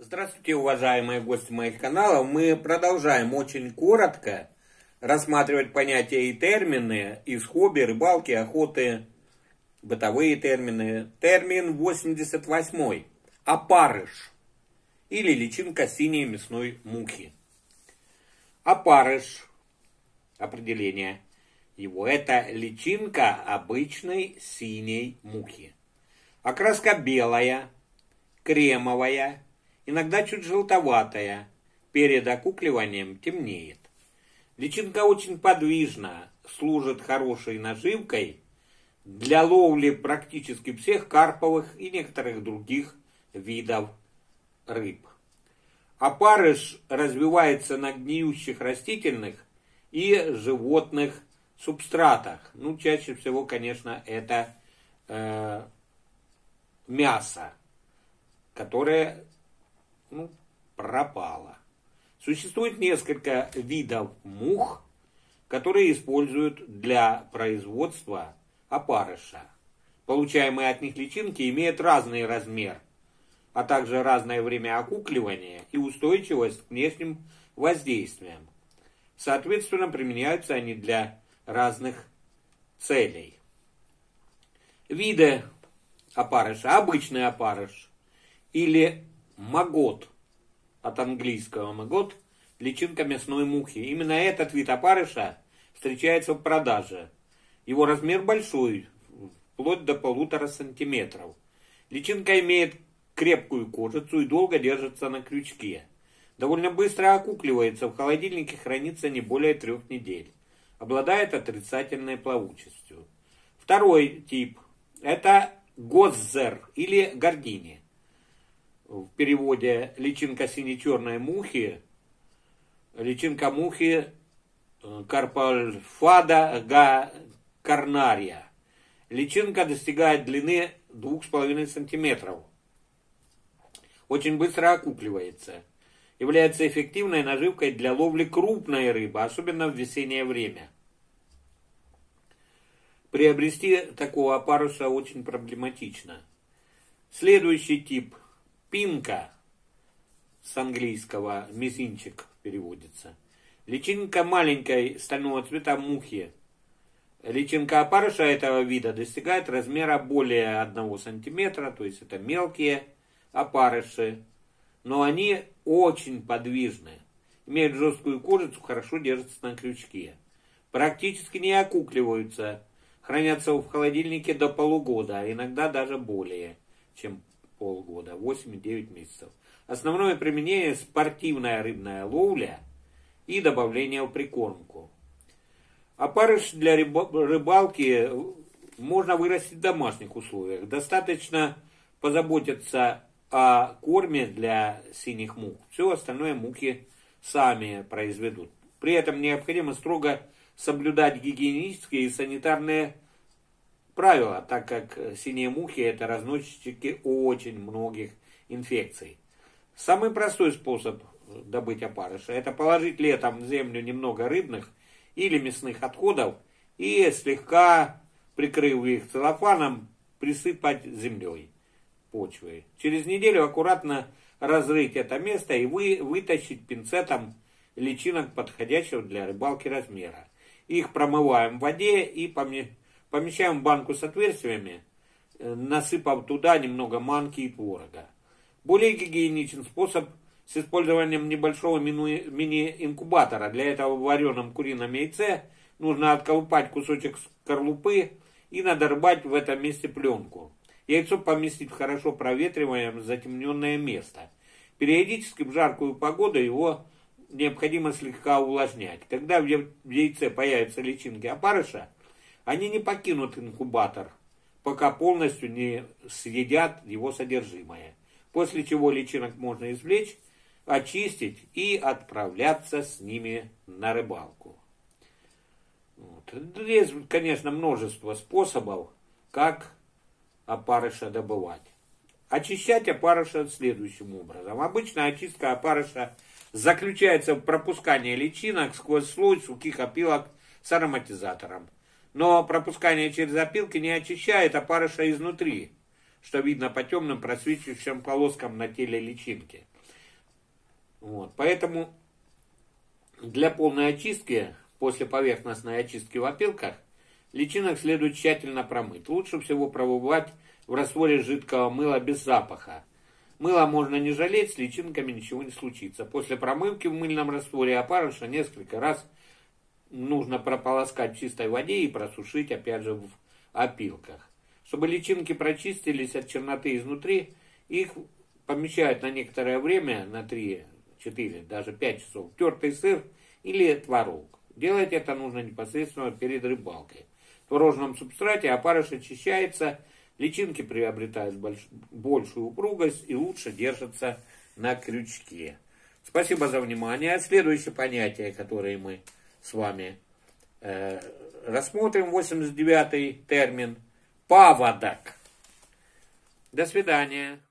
Здравствуйте, уважаемые гости моих каналов. Мы продолжаем очень коротко рассматривать понятия и термины из хобби, рыбалки, охоты, бытовые термины. Термин 88. Опарыш или личинка синей мясной мухи. Опарыш. Определение его. Это личинка обычной синей мухи. Окраска белая, кремовая, иногда чуть желтоватая, перед окукливанием темнеет. Личинка очень подвижна, служит хорошей наживкой для ловли практически всех карповых и некоторых других видов рыб. Опарыш развивается на гниющих растительных и животных субстратах. Чаще всего, конечно, это мясо, которое пропало. Существует несколько видов мух, которые используют для производства опарыша. Получаемые от них личинки имеют разный размер, а также разное время окукливания и устойчивость к внешним воздействиям. Соответственно, применяются они для разных целей. Виды опарыша. Обычный опарыш или магот, от английского магот, личинка мясной мухи. Именно этот вид опарыша встречается в продаже. Его размер большой, вплоть до 1,5 сантиметров. Личинка имеет крепкую кожицу и долго держится на крючке. Довольно быстро окукливается, в холодильнике хранится не более 3 недель. Обладает отрицательной плавучестью. Второй тип – это гоззер или гордини. В переводе личинка сине-черной мухи, личинка мухи Карпальфада карнария. Личинка достигает длины 2,5 сантиметров. Очень быстро окукливается. Является эффективной наживкой для ловли крупной рыбы, особенно в весеннее время. Приобрести такого опарыша очень проблематично. Следующий тип – пинка, с английского мизинчик переводится. Личинка маленькой стального цвета мухи. Личинка опарыша этого вида достигает размера более 1 сантиметра, то есть это мелкие опарыши. Но они очень подвижны. Имеют жесткую кожицу, хорошо держатся на крючке. Практически не окукливаются. Хранятся в холодильнике до полугода, а иногда даже более, чем полгода, 8-9 месяцев. Основное применение – спортивная рыбная ловля и добавление в прикормку. Опарыш для рыбалки можно вырастить в домашних условиях. Достаточно позаботиться о корме для синих мух. Все остальное мухи сами произведут. При этом необходимо строго соблюдать гигиенические и санитарные правила, так как синие мухи – это разносчики очень многих инфекций. Самый простой способ добыть опарыша – это положить летом в землю немного рыбных или мясных отходов и слегка, прикрыв их целлофаном, присыпать землей, почвой. Через неделю аккуратно разрыть это место и вытащить пинцетом личинок подходящего для рыбалки размера. Их промываем в воде и помещаем в банку с отверстиями, насыпав туда немного манки и творога. Более гигиеничен способ с использованием небольшого мини-инкубатора. Для этого в вареном курином яйце нужно отколупать кусочек скорлупы и надорвать в этом месте пленку. Яйцо поместить в хорошо проветриваемое затемненное место. Периодически в жаркую погоду его необходимо слегка увлажнять. Когда в яйце появятся личинки опарыша, они не покинут инкубатор, пока полностью не съедят его содержимое. После чего личинок можно извлечь, очистить и отправляться с ними на рыбалку. Есть, конечно, множество способов, как опарыша добывать. Очищать опарыша следующим образом. Обычно очистка опарыша заключается в пропускании личинок сквозь слой сухих опилок с ароматизатором. Но пропускание через опилки не очищает опарыша изнутри, что видно по темным просвечивающим полоскам на теле личинки. Вот. Поэтому для полной очистки, после поверхностной очистки в опилках, личинок следует тщательно промыть. Лучше всего промывать в растворе жидкого мыла без запаха. Мыло можно не жалеть, с личинками ничего не случится. После промывки в мыльном растворе опарыша несколько раз нужно прополоскать в чистой воде и просушить опять же в опилках. Чтобы личинки прочистились от черноты изнутри, их помещают на некоторое время, на 3-4, даже 5 часов, в тертый сыр или творог. Делать это нужно непосредственно перед рыбалкой. В творожном субстрате опарыш очищается, личинки приобретают большую упругость и лучше держатся на крючке. Спасибо за внимание. Следующее понятие, которое мы с вами рассмотрим, 89-й термин – паводок. До свидания.